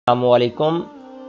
السلام علیکم۔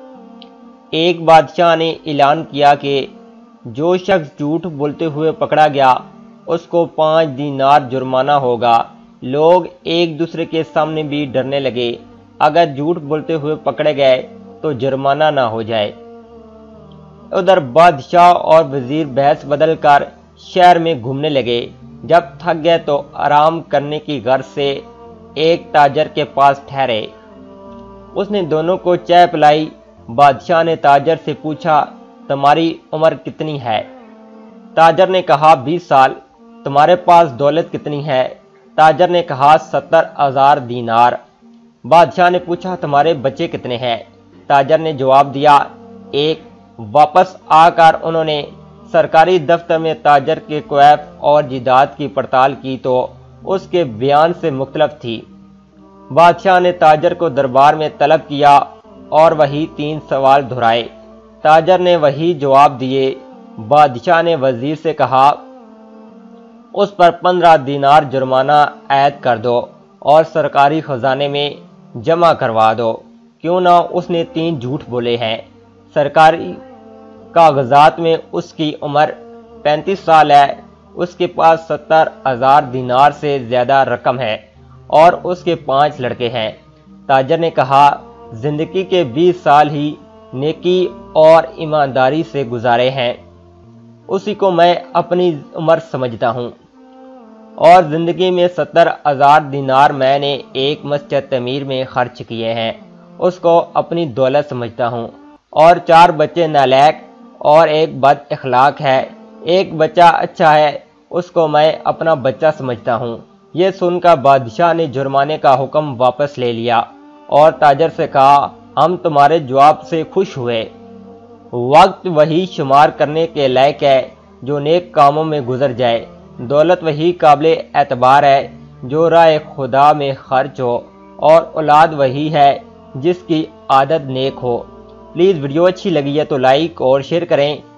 ایک بادشاہ نے اعلان کیا کہ جو شخص جھوٹ بولتے ہوئے پکڑا گیا اس کو 5 دینار جرمانہ ہوگا۔ لوگ ایک دوسرے کے سامنے بھی ڈرنے لگے اگر جھوٹ بولتے ہوئے پکڑے گئے تو جرمانہ نہ ہو جائے۔ ادھر بادشاہ اور وزیر بحث بدل کر شہر میں گھومنے لگے۔ جب تھک گئے تو آرام کرنے کی غرض سے ایک تاجر کے پاس ٹھہرے۔ اس نے دونوں کو چائے پلائی۔ بادشاہ نے تاجر سے پوچھا، تمہاری عمر کتنی ہے؟ تاجر نے کہا 20 سال۔ تمہارے پاس دولت کتنی ہے؟ تاجر نے کہا 70,000 دینار۔ بادشاہ نے پوچھا تمہارے بچے کتنے ہیں؟ تاجر نے جواب دیا 1۔ واپس آ کر انہوں نے سرکاری دفتر میں تاجر کے کویف اور جائیداد کی پڑتال کی تو اس کے بیان سے مختلف تھی۔ بادشاہ نے تاجر کو دربار میں طلب کیا اور وہی 3 سوال دہرائے۔ تاجر نے وہی جواب دیے۔ بادشاہ نے وزیر سے کہا اس پر 15 دینار جرمانہ عائد کر دو اور سرکاری خزانے میں جمع کروا دو، کیوں نہ اس نے 3 جھوٹ بولے ہیں۔ سرکاری کاغذات میں اس کی عمر 35 سال ہے، اس کے پاس 70,000 دینار سے زیادہ رقم ہے اور اس کے 5 لڑکے ہیں۔ تاجر نے کہا زندگی کے 20 سال ہی نیکی اور ایمانداری سے گزارے ہیں، اسی کو میں اپنی عمر سمجھتا ہوں، اور زندگی میں 70,000 دینار میں نے ایک مسجد تعمیر میں خرچ کیے ہیں، اس کو اپنی دولت سمجھتا ہوں، اور 4 بچے نالائق اور ایک بد اخلاق ہے، ایک بچہ اچھا ہے، اس کو میں اپنا بچہ سمجھتا ہوں۔ یہ سن کر بادشاہ نے جرمانے کا حکم واپس لے لیا اور تاجر سے کہا ہم تمہارے جواب سے خوش ہوئے۔ وقت وہی شمار کرنے کے لائق ہے جو نیک کاموں میں گزر جائے، دولت وہی قابل اعتبار ہے جو راہ خدا میں خرچ ہو، اور اولاد وہی ہے جس کی عادت نیک ہو۔ پلیز ویڈیو اچھی لگی ہے تو لائک اور شیئر کریں۔